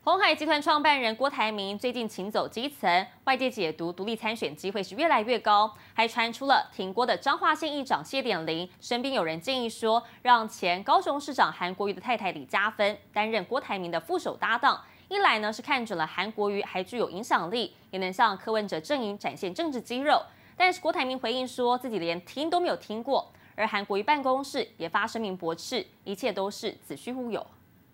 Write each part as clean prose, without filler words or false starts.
鸿海集团创办人郭台铭最近请走基层，外界解读独立参选机会是越来越高，还传出了挺郭的彰化县议长谢点玲身边有人建议说，让前高雄市长韩国瑜的太太李嘉芬担任郭台铭的副手搭档。一来呢是看准了韩国瑜还具有影响力，也能向柯文哲阵营展现政治肌肉。但是郭台铭回应说自己连听都没有听过，而韩国瑜办公室也发声明驳斥，一切都是子虚乌有。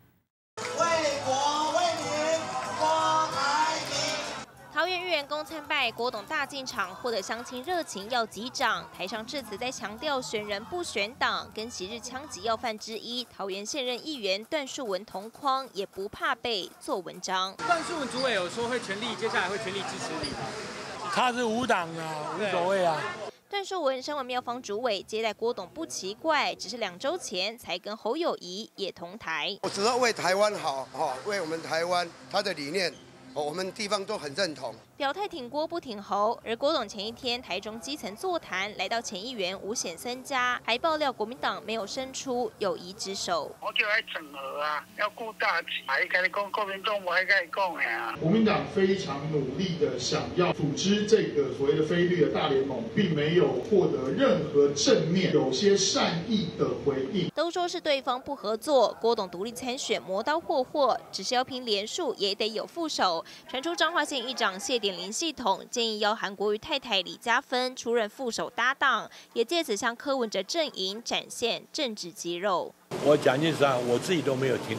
桃园玉园宫参拜，郭董大进场，获得乡亲热情要击掌。台上致辞在强调选人不选党，跟昔日枪击要犯之一桃园现任议员段树文同框，也不怕被做文章。 段树文主委有说会全力，接下来会全力支持你。 他是无党啊，无所谓啊。 段树文身为庙方主委，接待郭董不奇怪，只是2周前才跟侯友宜也同台。 我只要为台湾好，为我们台湾他的理念。我们地方都很认同， 表态挺郭不挺侯。而郭董前一天台中基层座谈，来到前议员吴显森家，还爆料国民党没有伸出友谊之手。 我就要整合啊，要顾大局。还跟你讲，国民党我还跟你讲的啊。 国民党非常努力的想要组织这个所谓的非绿的大联盟，并没有获得任何正面、有些善意的回应。 都说是对方不合作，郭董独立参选磨刀霍霍，只是要拼连数也得有副手。传出彰化县议长谢点玲系统建议邀韩国瑜太太李嘉芬出任副手搭档，也借此向柯文哲阵营展现政治肌肉。 我讲句实话，我自己都没有听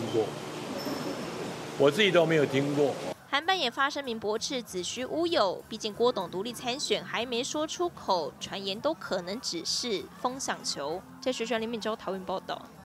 过， 韩办也发声明驳斥子虚乌有，毕竟郭董独立参选还没说出口，传言都可能只是风向球。这是林敏洲桃园报道。